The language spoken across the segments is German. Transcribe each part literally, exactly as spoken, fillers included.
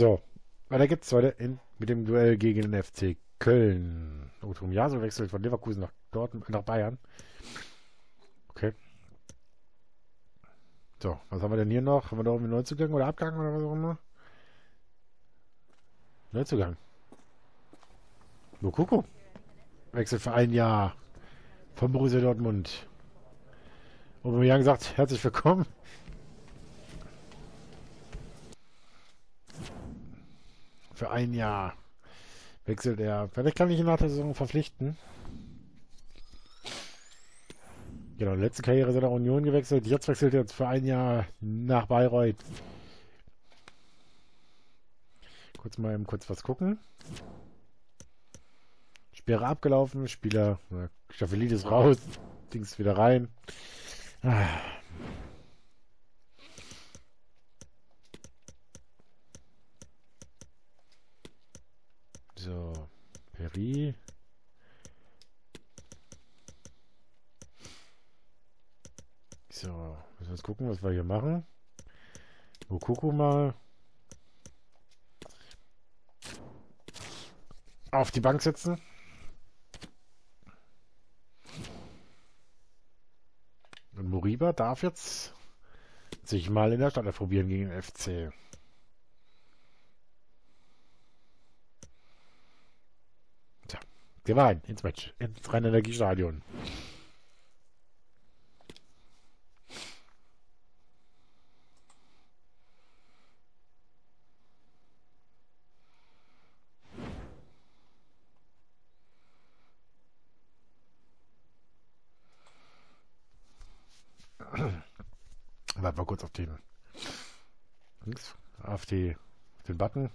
So, weiter geht's heute in, mit dem Duell gegen den F C Köln. Otomiyasu wechselt von Leverkusen nach Dortmund, nach Bayern. Okay. So, was haben wir denn hier noch? Haben wir da irgendwie Neuzugang oder Abgang oder was auch immer? Neuzugang. Moukoko wechselt für ein Jahr von Borussia Dortmund. Aubameyang sagt, herzlich willkommen. Für ein Jahr wechselt er. Vielleicht kann ich ihn nach der Saison verpflichten. Genau, letzte Karriere ist er nach Union gewechselt. Jetzt wechselt er jetzt für ein Jahr nach Bayreuth. Kurz mal eben kurz was gucken. Sperre abgelaufen. Spieler Staphelidis raus. Dings wieder rein. Ah. So, Peri. So, müssen wir jetzt gucken, was wir hier machen. Moukoko mal auf die Bank setzen. Und Moriba darf jetzt sich mal in der Stadt probieren gegen den F C. Tja, gehen wir rein ins Match, ins Rhein-Energiestadion. Bleib mal kurz auf den links, auf die auf den Button.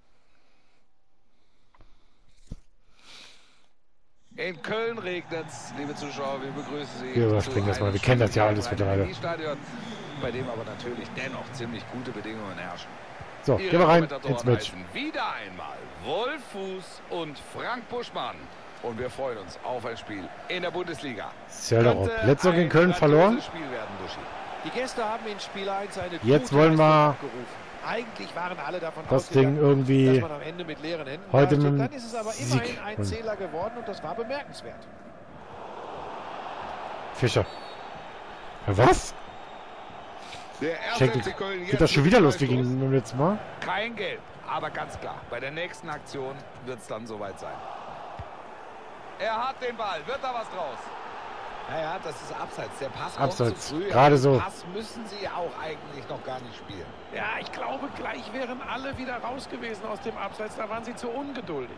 In Köln regnet es, liebe Zuschauer, wir begrüßen Sie. Wir überspringen das mal, wir kennen das ja alles mittlerweile. Stadion, bei dem aber natürlich dennoch ziemlich gute Bedingungen herrschen. So, gehen wir rein ins Match. Wieder einmal Wolf Fuß und Frank Buschmann. Und wir freuen uns auf ein Spiel in der Bundesliga. Sellerup. Letztes gegen Köln verloren. Werden, die Gäste haben in Spiel eins eine Jetzt wollen wir Eigentlich waren alle davon das Ding irgendwie dass man am Ende mit leeren Händen heute mit mit dann ist es aber immerhin ein Zähler geworden und das war bemerkenswert. Fischer. Was? Schenkel. Geht das schon wieder los wie gegen beim letzten Mal? Kein Gelb, aber ganz klar, bei der nächsten Aktion wird es dann soweit sein. Er hat den Ball, wird da was draus? Naja, das ist abseits. Der Pass Abseits. kommt zu früh. Gerade so. Den Pass müssen sie auch eigentlich noch gar nicht spielen. Ja, ich glaube, gleich wären alle wieder raus gewesen aus dem Abseits. Da waren sie zu ungeduldig.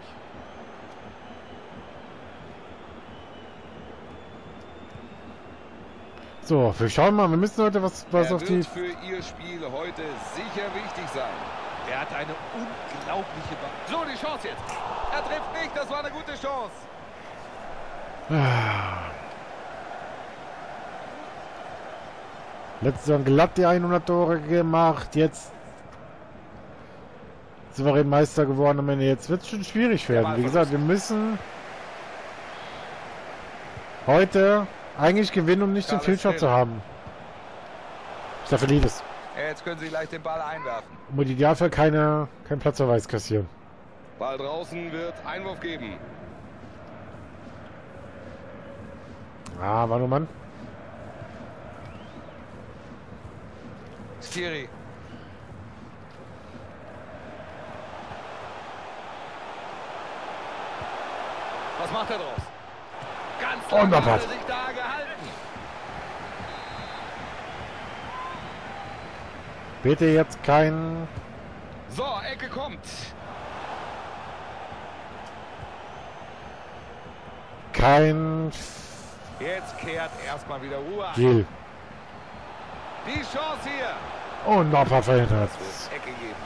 So, wir schauen mal. Wir müssen heute was, was er auf die... wird für ihr Spiel heute sicher wichtig sein. Er hat eine unglaubliche Ball. So, die Chance jetzt. Er trifft nicht. Das war eine gute Chance. Ah. Letzte Saison glatt die hundert Tore gemacht. Jetzt souverän Meister geworden am Ende. Jetzt wird es schon schwierig werden. Wie gesagt, wir müssen heute eigentlich gewinnen, um nicht den Fehlshot zu haben. Staphelidis. Jetzt können sie gleich den Ball einwerfen. Um im Idealfall keine, keinen Platzverweis kassieren. Ball draußen wird Einwurf geben. Ah, war nur Mann. Skiri. Was macht er draus? Ganz Und lange er hat hat. er sich da gehalten. Bitte jetzt kein... So, Ecke kommt. Kein... Jetzt kehrt erstmal wieder Ruhe ein. Gil. Die Chance hier. Und Nopper verhindert. Das wird Ecke geben.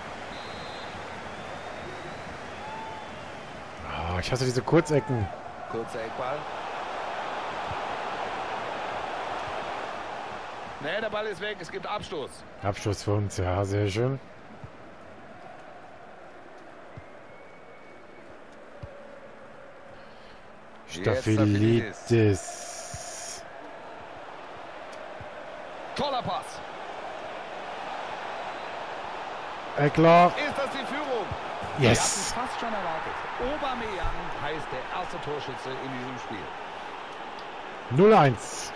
Oh, ich hasse diese Kurzecken. Kurzer Eckball. Ne, der Ball ist weg. Es gibt Abstoß. Abschluss für uns, ja, sehr schön. Staphelidis. Toller Pass. Eckler. Ist das die Führung? Yes. Wir hatten es fast schon erwartet. Aubameyang heißt der erste Torschütze in diesem Spiel. null eins.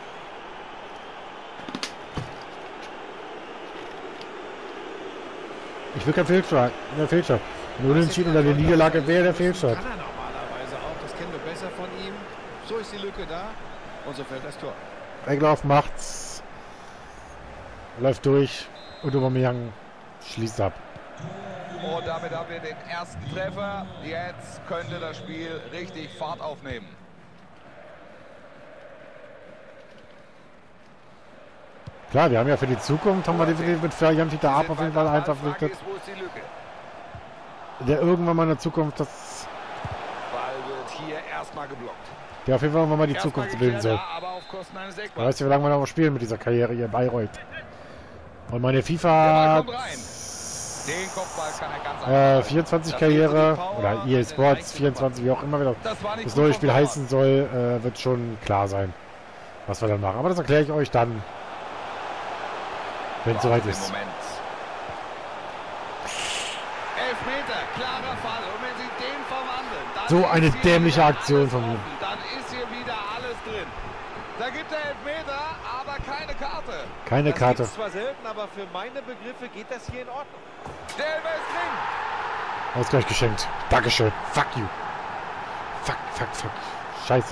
Ich will kein Fehlstart. Der Fehlstart. Nur Unentschieden oder die Niederlage wäre der Fehlstart. Kann er normalerweise auch, das kennen wir besser von ihm. So ist die Lücke da und so fällt das Tor. Eckler macht's. Läuft durch. Und Aubameyang schließt ab. Und damit haben wir den ersten Treffer. Jetzt könnte das Spiel richtig Fahrt aufnehmen. Klar, wir haben ja für die Zukunft, haben wir definitiv mit Jan Dieter Ab auf jeden Fall einen verpflichtet. Wo ist die Lücke? Der irgendwann mal in der Zukunft das. Ball wird hier erstmal geblockt. Der auf jeden Fall irgendwann mal die Erstmal Zukunft bilden soll. geklärt, aber auf Kosten eines Eckballs. Weißt du, wie lange wir noch mal spielen mit dieser Karriere hier in Bayreuth? Und meine Der FIFA Ball kommt rein. Den Kopfball kann er ganz äh, einfach. vierundzwanzig Das Karriere geht für die Power, oder E A Sports vierundzwanzig, wie auch immer wieder Das war nicht das gut neue vom Spiel Torwart. heißen soll, äh, wird schon klar sein, was wir dann machen. Aber das erkläre ich euch dann, wenn es soweit Wahnsinn, ist. Moment. Elfmeter, klarer Fall. Und wenn sie den verwandeln, dann So ist eine hier dämliche wieder Aktion alles von mir. offen. Dann ist hier wieder alles drin. Da gibt er Elfmeter, aber keine Karte. Keine Das Karte. gibt's zwar selten, aber für meine Begriffe geht das hier in Ordnung. Der Elfer ist drin. Ausgleich geschenkt. Dankeschön. Fuck you. Fuck, fuck, fuck. Scheiße.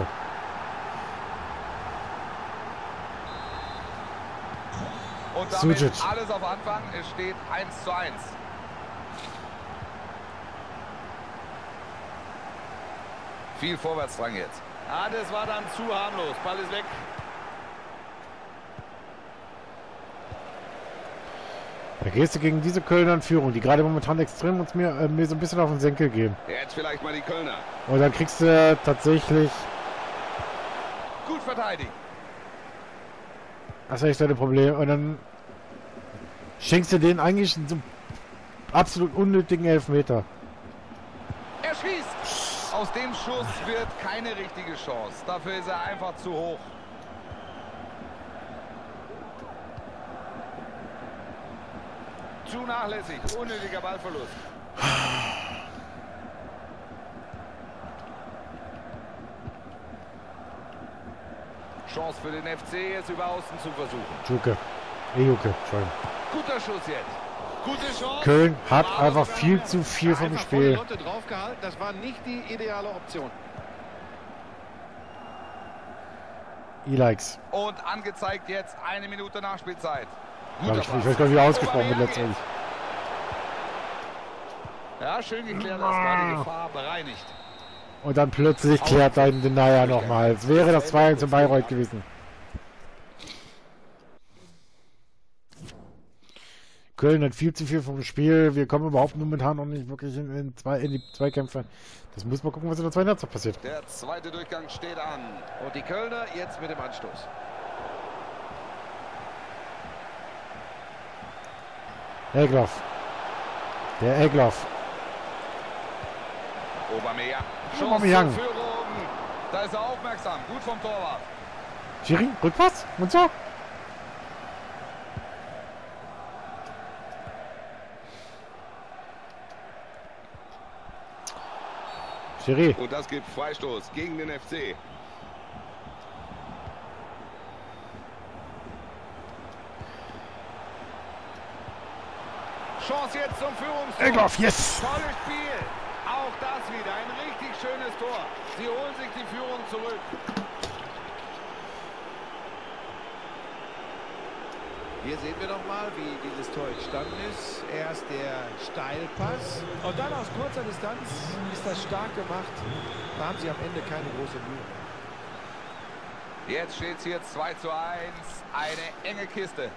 Und damit Sujic. alles auf Anfang. Es steht eins zu eins. Viel Vorwärtsdrang jetzt. Ah, das war dann zu harmlos. Ball ist weg. Da gehst du gegen diese Kölner in Führung, die gerade momentan extrem uns mir, äh, mir so ein bisschen auf den Senkel gehen. Jetzt vielleicht mal die Kölner. Und dann kriegst du tatsächlich, Gut verteidigt. das ist echt deine Probleme. Und dann schenkst du denen eigentlich einen so absolut unnötigen Elfmeter. Er schießt. Aus dem Schuss wird keine richtige Chance. Dafür ist er einfach zu hoch. Zu nachlässig. Unnötiger Ballverlust. Chance für den F C, es über Außen zu versuchen. Juke. Ejuke, Entschuldigung. Guter Schuss jetzt. Gute Chance. Köln hat Aber einfach sogar viel noch zu viel vom Einfach voll die Spiel. Lotte draufgehalten, das war nicht die ideale Option. E-Likes. Und angezeigt jetzt eine Minute Nachspielzeit. Ich Guter weiß Pass. gar nicht, wie ausgesprochen wird Aubameyang letztendlich. Ja, schön geklärt, das war die Gefahr bereinigt. Und dann plötzlich klärt ein Denier nochmal. Es wäre das zwei eins in Bayreuth gewesen. Köln hat viel zu viel vom Spiel. Wir kommen überhaupt momentan noch nicht wirklich in, in, zwei, in die Zweikämpfe. Das muss man gucken, was in der zweiten Halbzeit passiert. Der zweite Durchgang steht an. Und die Kölner jetzt mit dem Anstoß. Egloff. Der Egloff. Aubameyang. Aubameyang. Chance zur Führung. Da ist er aufmerksam. Gut vom Torwart. Schiri, Rückpass und so. Schiri. Und das gibt Freistoß gegen den F C. Chance jetzt zum Führungstor. Egloff, yes. Tolles Spiel. Auch das wieder ein richtig schönes Tor. Sie holen sich die Führung zurück. Hier sehen wir nochmal, wie dieses Tor entstanden ist. Erst der Steilpass und dann aus kurzer Distanz ist das stark gemacht. Da haben sie am Ende keine große Mühe. Jetzt steht es hier zwei zu eins. Eine enge Kiste.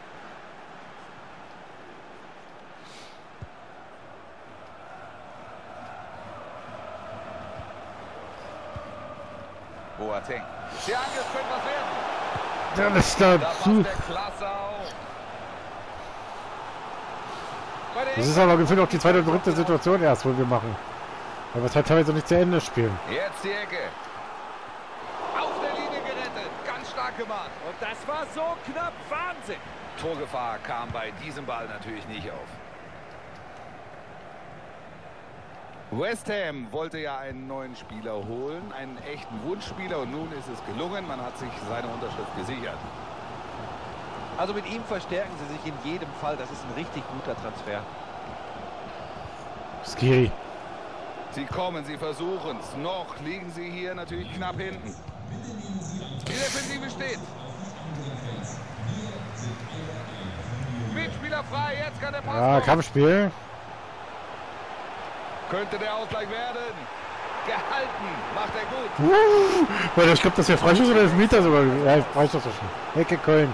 Boateng. Der Angriff könnte was werden. Der ist Da dazu. passt der Klasse auf. Bei der Das ist aber gefühlt auch die zweite oder dritte Situation erst, wo wir machen. Weil wir es halt teilweise nicht zu Ende spielen. Jetzt die Ecke. Auf der Linie gerettet. Ganz stark gemacht. Und das war so knapp. Wahnsinn. Torgefahr kam bei diesem Ball natürlich nicht auf. West Ham wollte ja einen neuen Spieler holen, einen echten Wunschspieler, und nun ist es gelungen. Man hat sich seine Unterschrift gesichert. Also mit ihm verstärken sie sich in jedem Fall. Das ist ein richtig guter Transfer. Skiri. Sie kommen, sie versuchen es. Noch liegen sie hier natürlich knapp hinten. Die Defensive steht. Mitspieler frei, jetzt kann der Pass Ja, kommen. Kampfspiel. Könnte der Ausgleich werden. Gehalten, macht er gut. Uh, weil ich glaube, das wäre Freischuss oder Elfmeter sogar. Ja, Freischuss ist schon. Ecke Köln.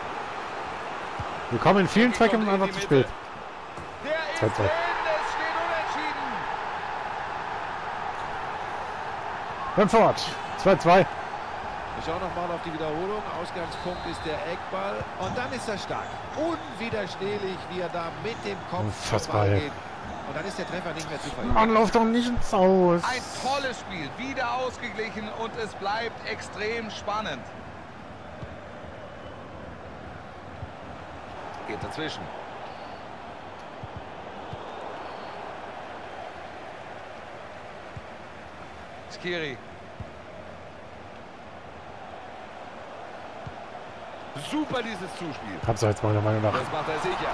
Wir kommen in vielen Zweikampfen einfach zu spät. Der ist zwei drin, zwei. es steht unentschieden. Brentford. zwei zwei. Wir schauen nochmal auf die Wiederholung. Ausgangspunkt ist der Eckball. Und dann ist er stark. Unwiderstehlich, wie er da mit dem Kopf Unfassbar, zum Ball ja. geht. Und dann ist der Treffer nicht mehr zu verhindern. Man läuft doch nicht ins Aus. Ein tolles Spiel, wieder ausgeglichen und es bleibt extrem spannend. Geht dazwischen. Skiri. Super dieses Zuspiel. Abseits meiner Meinung nach. Das macht er sicher.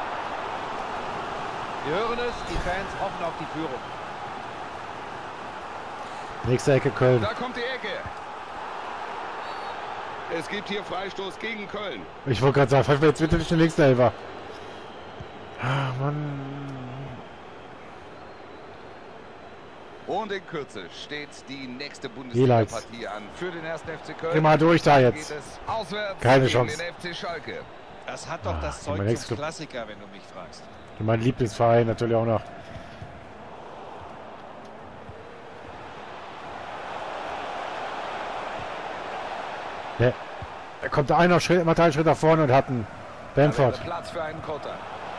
Wir hören es, die Fans hoffen auf die Führung. Nächste Ecke Köln. Da kommt die Ecke. Es gibt hier Freistoß gegen Köln. Ich wollte gerade sagen, pfeifen wir jetzt bitte nicht den nächsten Elfer. Ah, Mann. Und in Kürze steht die nächste Highlights. Bundesliga-Partie an für den ersten F C Köln. Geh mal durch da Geht jetzt. es auswärts Keine gegen Chance. den F C Schalke. Das hat doch Ah, das mein Zeug nächster zum Club. Klassiker, wenn du mich fragst. Mein Lieblingsverein natürlich auch noch. Ne. Da kommt der einer Schritt, immer drei Schritte nach vorne und hat einen Da wäre Bamford. Platz für einen Konter.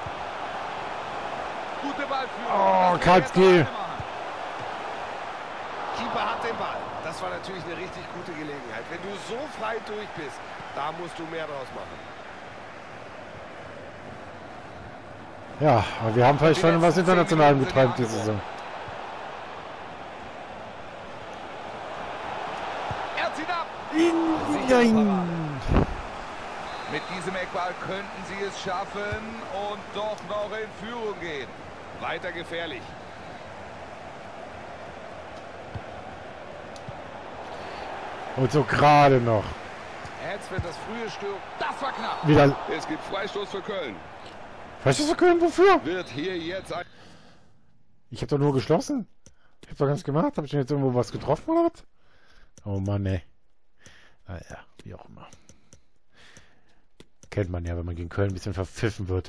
Gute Ballführung. Oh, Das kann Karlski. er jetzt alleine machen. Keeper hat den Ball. Das war natürlich eine richtig gute Gelegenheit. Wenn du so frei durch bist, da musst du mehr draus machen. Ja, aber wir haben vielleicht Die schon was letzten zehn Internationalem Minuten getreibt sind diese Saison. Er zieht ab. Nein. Mit diesem Eckball könnten sie es schaffen und doch noch in Führung gehen. Weiter gefährlich. Und so gerade noch. Jetzt wird das frühe Störung. Das war knapp. Wieder. Es gibt Freistoß für Köln. Weißt du so können wofür? Wird hier jetzt ein... Ich habe doch nur geschlossen. Ich habe doch ganz gemacht. Habe ich denn jetzt irgendwo was getroffen oder was? Oh Mann, ey. Naja, wie auch immer. Kennt man ja, wenn man gegen Köln ein bisschen verpfiffen wird.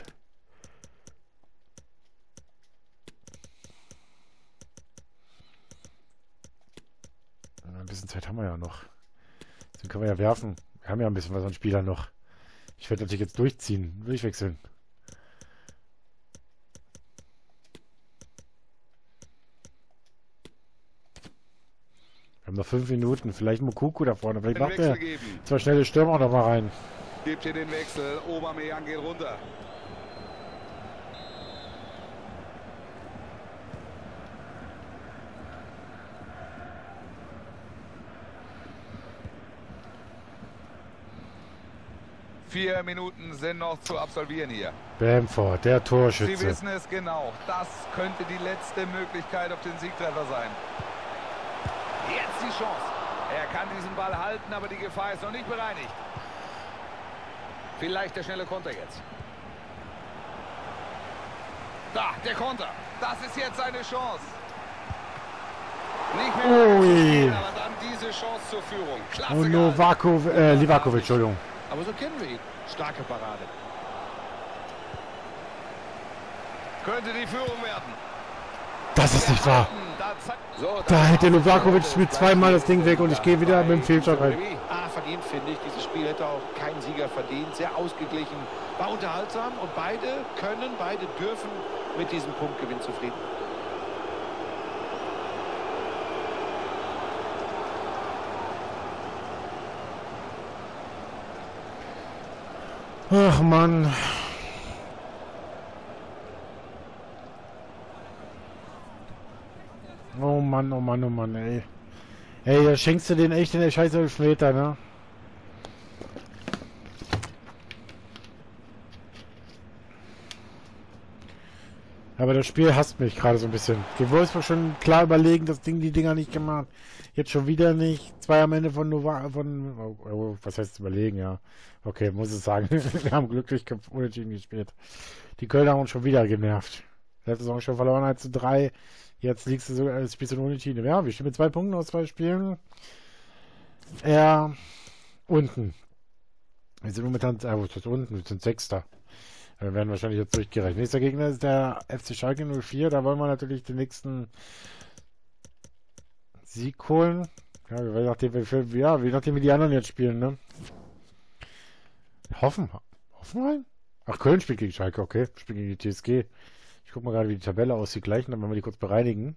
Ein bisschen Zeit haben wir ja noch. Deswegen können wir ja werfen. Wir haben ja ein bisschen was an Spielern noch. Ich werde natürlich jetzt durchziehen. Durchwechseln. Wir haben noch fünf Minuten. Vielleicht Moukoko da vorne. Vielleicht Den macht Wechsel er geben. zwei schnelle Stürmer auch noch mal rein. Gibt hier den Wechsel. Aubameyang geht runter. Vier Minuten sind noch zu absolvieren hier. Bamford, der Sie Torschütze. wissen es genau. Das könnte die letzte Möglichkeit auf den Siegtreffer sein. Jetzt die Chance. Er kann diesen Ball halten, aber die Gefahr ist noch nicht bereinigt. Vielleicht der schnelle Konter jetzt. Da, der Konter. Das ist jetzt seine Chance. Nicht mehr lange zu Ui. spielen, aber dann diese Chance zur Führung. Klasse Und gehalten. Novakov, äh, Livakovic, Entschuldigung. Aber so kennen wir ihn. Starke Parade. Könnte die Führung werden. Das ist nicht wahr. Da, so, Da hätte Novakovic mit zweimal das Ding weg und ich gehe wieder mit dem Fehlstart rein. Ah, verdient finde ich. Dieses Spiel hätte auch kein Sieger verdient. Sehr ausgeglichen. War unterhaltsam und beide können, beide dürfen mit diesem Punktgewinn zufrieden. Ach Mann. Mann, oh Mann, oh Mann, ey. Ey, da schenkst du den echt in der scheiß Elfmeter, ne? Aber das Spiel hasst mich gerade so ein bisschen. Die Wolfsburg schon klar überlegen, das Ding, die Dinger nicht gemacht. Jetzt schon wieder nicht. Zwei am Ende von Nova, von, oh, oh, was heißt überlegen, ja. Okay, muss ich sagen. Wir haben glücklich unentschieden gespielt. Die Kölner haben uns schon wieder genervt. Letzte Saison schon verloren, eins zu drei. Jetzt liegst du sogar, jetzt spielst du unentschieden. Ja, wir stehen mit zwei Punkten aus zwei Spielen. Ja, unten. Wir sind momentan, äh, wo ist das unten? Wir sind Sechster. Wir werden wahrscheinlich jetzt durchgereicht. Nächster Gegner ist der F C Schalke null vier. Da wollen wir natürlich den nächsten Sieg holen. Ja, je nachdem, wie, ja, je nachdem, wie die anderen jetzt spielen, ne? Hoffen, Hoffenheim? Ach, Köln spielt gegen Schalke, okay. Spielt gegen die T S G. Ich guck mal gerade, wie die Tabelle aussieht gleich, dann wollen wir die kurz bereinigen.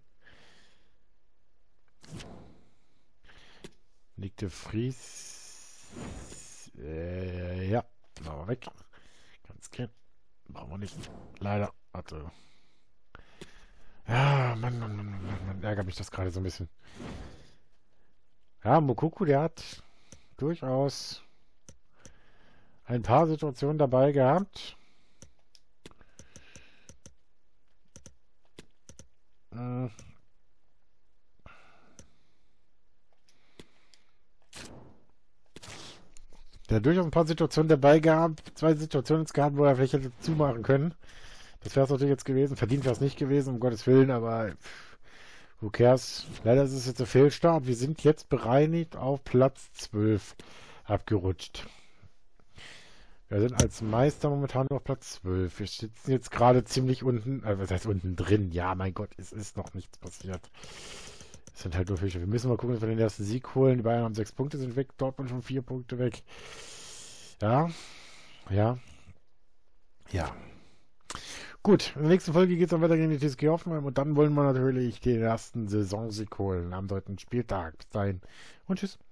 Liegt der Fries. Äh, ja. Machen wir weg. Ganz klar. Machen wir nicht. Leider. Warte. Ja, Mann, Mann, Mann, Mann, Mann. Ärgert mich das gerade so ein bisschen. Ja, Moukoko, der hat durchaus ein paar Situationen dabei gehabt. Hm. Der hat durchaus ein paar Situationen dabei gehabt. Zwei Situationen jetzt gehabt, wo er vielleicht hätte zumachen können. Das wäre es natürlich jetzt gewesen. Verdient wäre es nicht gewesen, um Gottes Willen, aber pff, who cares? Leider ist es jetzt ein Fehlstart. Wir sind jetzt bereinigt auf Platz zwölf abgerutscht. Wir sind als Meister momentan auf Platz zwölf. Wir sitzen jetzt gerade ziemlich unten, äh, was heißt unten drin? Ja, mein Gott, es ist noch nichts passiert. Es sind halt nur Fische. Wir müssen mal gucken, dass wir den ersten Sieg holen. Die Bayern haben sechs Punkte, sind weg. Dortmund schon vier Punkte weg. Ja. Ja. Ja. Gut, in der nächsten Folge geht es dann weiter gegen die T S G Hoffenheim. Und dann wollen wir natürlich den ersten Saisonsieg holen am dritten Spieltag. Bis dahin. Und tschüss.